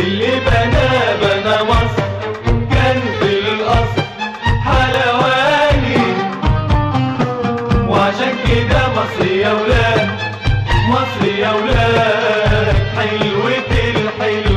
اللي بنى مصر كان في الأصل حلواني، وعشان كده مصر